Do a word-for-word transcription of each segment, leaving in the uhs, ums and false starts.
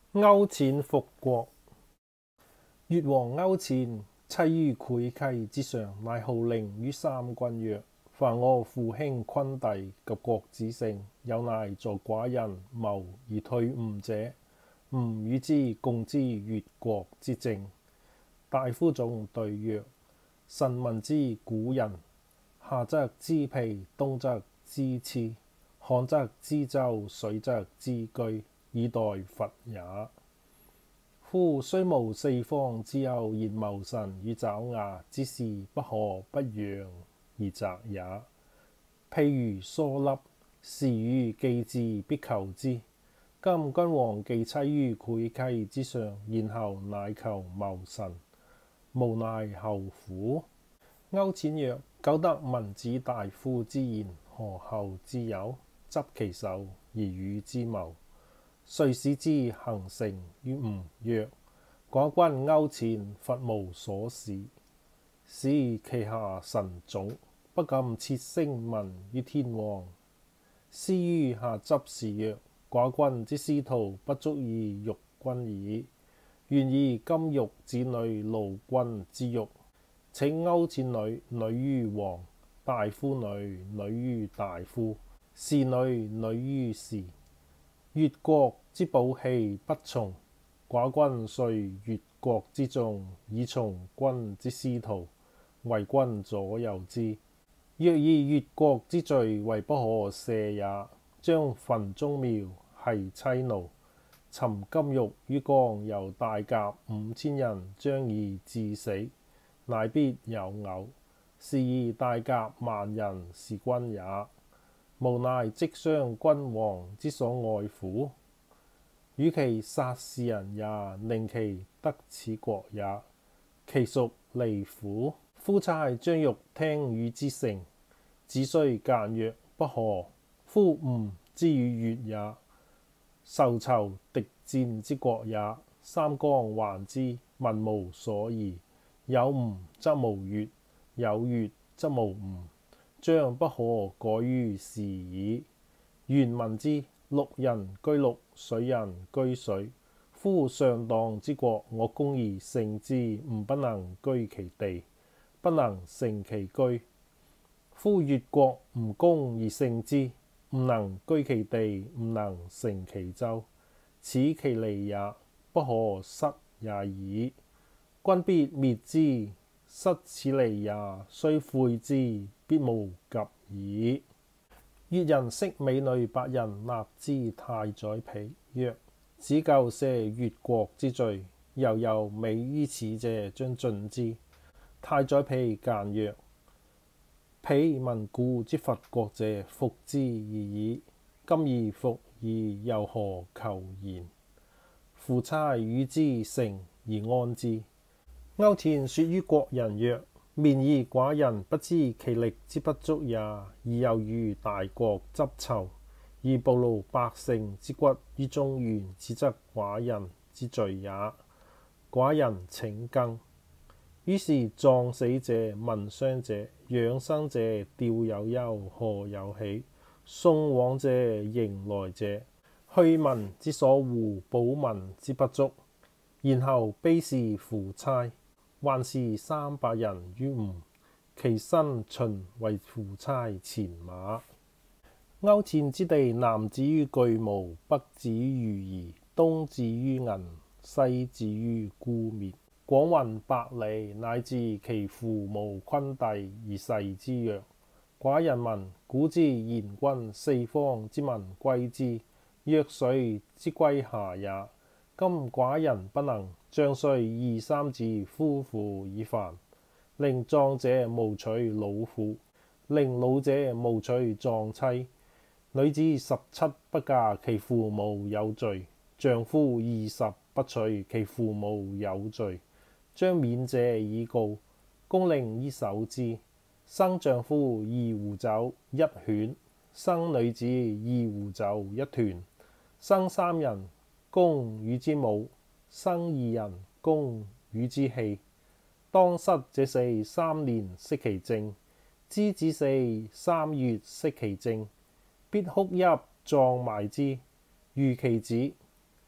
勾踐復國。越王勾踐棲於會稽之上，乃號令於三軍曰：凡我父兄昆弟及國子勝，有乃助寡人謀而退吳者，吾與之共之越國之政。大夫眾對曰：臣聞之古人，夏則知皮，冬則知賜，旱則知舟，水則知車，以待伐也。夫雖無四方之優，然謀臣與爪牙之事，不可不揚而擇也。譬如疏粒，時與既至，必求之。今君王既棲於會稽之上，然後乃求謀臣，無奈後乎？勾踐曰：苟得民子大夫之言，何後之有？執其手而與之謀，遂使之行成於吳。曰：寡君勾踐伐無所事，使其下臣種，不敢設聲聞於天王。師於下執事曰：寡君之師徒不足以辱君矣，願以金玉子女勞君之辱。請勾踐女女於王，大夫女女於大夫，士女女於士。越國之寶器不從，寡君遂越國之眾，以從君之師徒，為君左右之。若以越國之罪為不可赦也，將焚宗廟，繫妻奴，沉金玉於江，由大甲五千人將而致死，乃必有偶。是以大甲萬人是君也，無乃即傷君王之所愛乎？與其殺士人也，寧其得此國也，其孰利乎？夫差將欲聽與之成，子雖諫曰：不可。夫吳之與越也，仇雠敵戰之國也。三江環之，民無所疑。有吳則無越，有越則無吳，將不可改於是矣。原聞之，陸人居陸，水人居水。夫上黨之國，我攻而勝之，吾不能居其地，不能成其居。夫越國，吾攻而勝之，吾能居其地，吾能成其州。此其利也，不可失也已。君必滅之，失此利也，雖悔之，必無及矣。越人昔美女百人，納之太宰皮，曰：子舊赦越國之罪，猶有美於此者，將盡之。太宰皮諫曰：皮聞古之伐國者，服之而已。今已服矣，又何求言？夫差與之成而安之。勾踐說於國人曰：面以寡人不知其力之不足也，而又與大國執囚，而暴露百姓之骨於中原，此則寡人之罪也。寡人請更。於是葬死者、問傷者、養生者弔有憂，賀有喜，送往者、迎來者，去民之所惡，補民之不足。然後卑視夫差，還是三百人於吳，其身秦為夫差前馬。勾踐之地，南至於巨瑁，北至於夷，東至於銀，西至於姑臬，廣匀百里，乃至其父母昆弟而誓之曰：寡人聞古之賢君，四方之民歸之，若水之歸下也。今寡人不能，將遂二三子夫婦以藩，令壯者務娶老婦，令老者務娶壯妻。女子十七不嫁，其父母有罪；丈夫二十不娶，其父母有罪。將免者以告，公令依守之。生丈夫二壺酒一犬，生女子二壺酒一豚。生三人，公與之舞；生二人，公與之戲。當失這四，三年息其政；知子死，三月息其政。必哭泣葬埋之，如其子。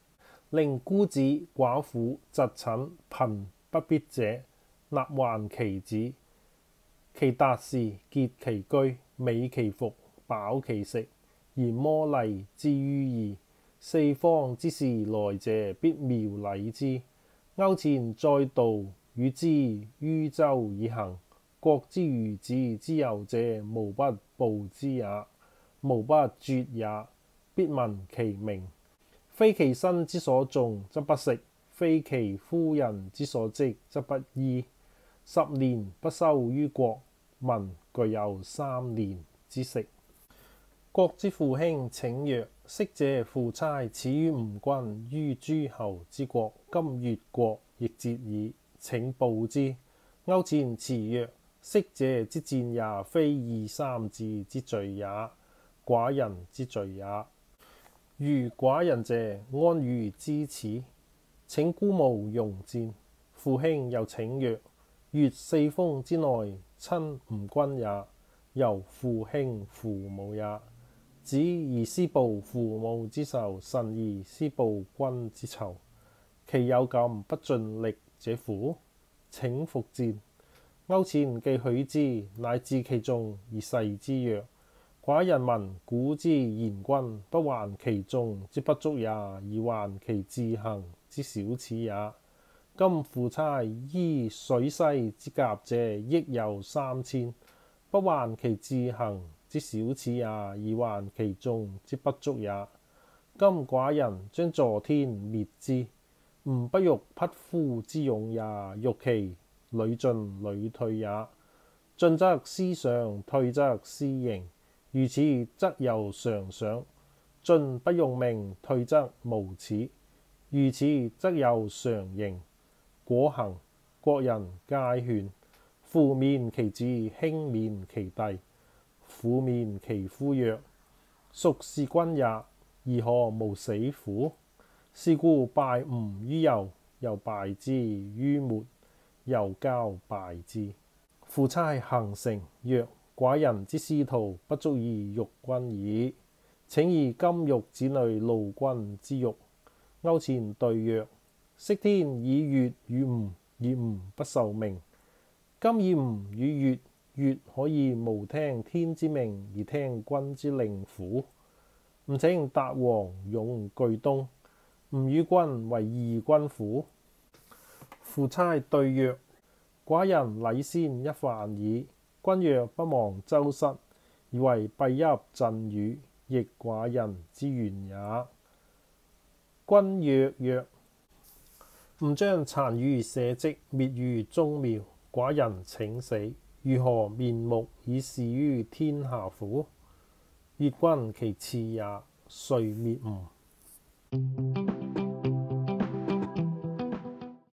令孤子寡婦疾診貧不必者，納還其子。其達時，結其居，美其服，飽其食，而摩厲之於義。四方之士來者，必妙禮之。勾踐在道，與之於周以行。國之餘子之由者，無不報之也，無不絕也。必聞其名。非其身之所重，則不食；非其夫人之所職，則不醫。十年不收於國，民具有三年之食。國之父兄請曰：昔者夫差始於吳君於諸侯之國，今越國亦捷矣，請報之。勾踐辭曰：昔者之戰也，非二三子之罪也，寡人之罪也。如寡人者，安如知此？請姑母容戰。父兄又請曰：越四風之內，親吳君也，猶父兄父母也。子而思報父母之仇，臣而思報君之仇，其有敢不盡力者乎？請復戰。勾踐既許之，乃至其眾而誓之曰：寡人聞古之賢君，不還其眾之不足也，而還其志行之小始也。今夫差依水西之甲者，益有三千，不還其志行之小始也，而還其眾之不足也。今寡人將助天滅之，吾不欲匹夫之勇也，欲其屢進屢退也。進則思上，退則思刑。如此則有常賞。進不用命，退則無恥。如此則有常刑。果行，國人皆勸。父免其子，兄免其弟，婦免其夫曰：孰是君也？而何無死乎？是故敗吳於右，又敗之於末，又交敗之。夫差行成曰：寡人之仕途，不足以辱君矣，請以金玉子女勞君之辱。勾踐對曰：昔天以越與吳，而吳不受命。今以吳與越，越可以無聽天之命，而聽君之令乎？吾請達王勇據東，吳與君為義軍乎？夫差對曰：寡人禮先一飯矣。君若不忘周室，而為敝邑贈與，亦寡人之願也。君若曰：吾將殘餘社稷滅於宗廟，寡人請死，如何面目以示於天下乎？越君其次也，遂滅吳。